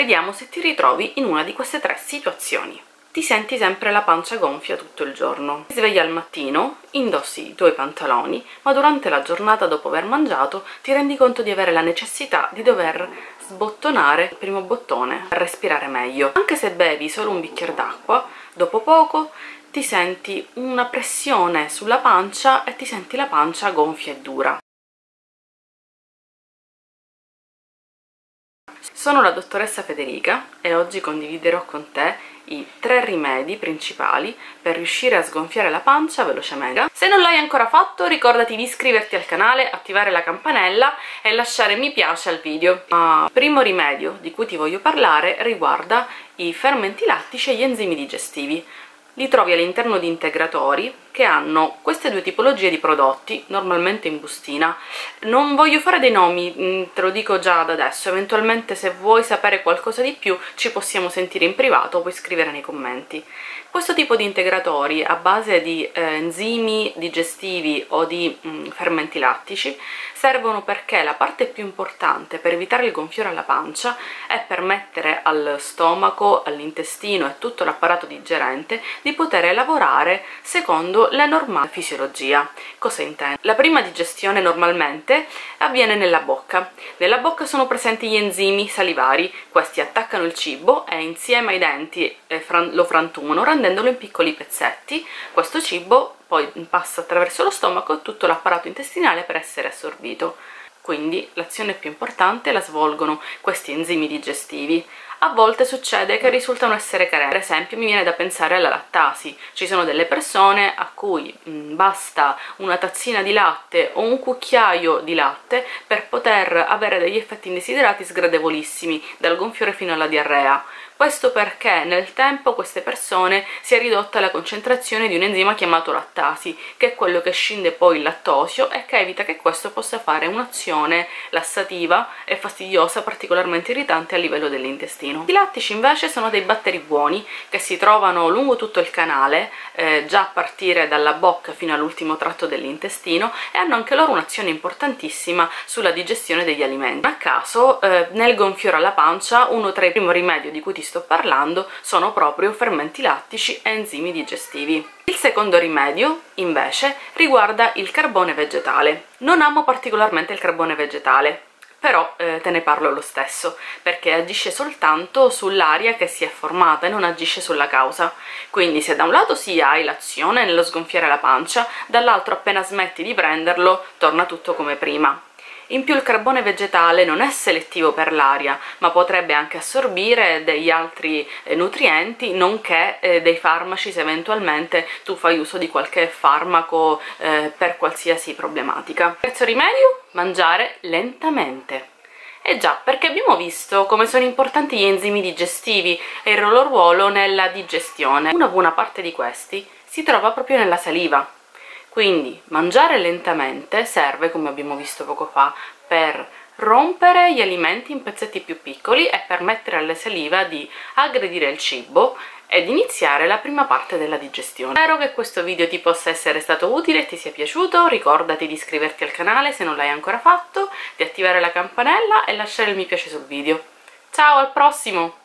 vediamo se ti ritrovi in una di queste 3 situazioni. Ti senti sempre la pancia gonfia tutto il giorno. Ti svegli al mattino, indossi i tuoi pantaloni, ma durante la giornata dopo aver mangiato ti rendi conto di avere la necessità di dover sbottonare il primo bottone per respirare meglio. Anche se bevi solo un bicchiere d'acqua, dopo poco ti senti una pressione sulla pancia e ti senti la pancia gonfia e dura. Sono la dottoressa Federica e oggi condividerò con te i 3 rimedi principali per riuscire a sgonfiare la pancia velocemente. Se non l'hai ancora fatto, ricordati di iscriverti al canale, attivare la campanella e lasciare mi piace al video. Il primo rimedio di cui ti voglio parlare riguarda i fermenti lattici e gli enzimi digestivi. Li trovi all'interno di integratori che hanno queste 2 tipologie di prodotti, normalmente in bustina. Non voglio fare dei nomi, te lo dico già da adesso, eventualmente se vuoi sapere qualcosa di più ci possiamo sentire in privato o puoi scrivere nei commenti. Questo tipo di integratori a base di enzimi digestivi o di fermenti lattici servono perché la parte più importante per evitare il gonfiore alla pancia è permettere al stomaco, all'intestino e tutto l'apparato digerente di poter lavorare secondo la normale fisiologia. Cosa intendo? La prima digestione normalmente avviene nella bocca. Nella bocca sono presenti gli enzimi salivari, questi attaccano il cibo e insieme ai denti lo frantumano rendendolo in piccoli pezzetti. Questo cibo poi passa attraverso lo stomaco e tutto l'apparato intestinale per essere assorbito. Quindi l'azione più importante la svolgono questi enzimi digestivi. A volte succede che risultano essere carenti, per esempio mi viene da pensare alla lattasi. Ci sono delle persone a cui basta una tazzina di latte o un cucchiaio di latte per poter avere degli effetti indesiderati sgradevolissimi, dal gonfiore fino alla diarrea. Questo perché nel tempo queste persone si è ridotta la concentrazione di un enzima chiamato lattasi, che è quello che scinde poi il lattosio e che evita che questo possa fare un'azione lassativa e fastidiosa, particolarmente irritante a livello dell'intestino. I lattici invece sono dei batteri buoni che si trovano lungo tutto il canale, già a partire dalla bocca fino all'ultimo tratto dell'intestino, e hanno anche loro un'azione importantissima sulla digestione degli alimenti. A caso, nel gonfiore alla pancia, uno tra i primi rimedi di cui ti sto parlando sono proprio fermenti lattici e enzimi digestivi. Il secondo rimedio invece riguarda il carbone vegetale. Non amo particolarmente il carbone vegetale, però te ne parlo lo stesso, perché agisce soltanto sull'aria che si è formata e non agisce sulla causa. Quindi se da un lato sì hai l'azione nello sgonfiare la pancia, dall'altro appena smetti di prenderlo torna tutto come prima. In più il carbone vegetale non è selettivo per l'aria, ma potrebbe anche assorbire degli altri nutrienti, nonché dei farmaci se eventualmente tu fai uso di qualche farmaco per qualsiasi problematica. Terzo rimedio: mangiare lentamente. Eh già, perché abbiamo visto come sono importanti gli enzimi digestivi e il loro ruolo nella digestione. Una buona parte di questi si trova proprio nella saliva. Quindi mangiare lentamente serve, come abbiamo visto poco fa, per rompere gli alimenti in pezzetti più piccoli e permettere alla saliva di aggredire il cibo ed iniziare la prima parte della digestione. Spero che questo video ti possa essere stato utile e ti sia piaciuto. Ricordati di iscriverti al canale se non l'hai ancora fatto, di attivare la campanella e lasciare il mi piace sul video. Ciao, al prossimo!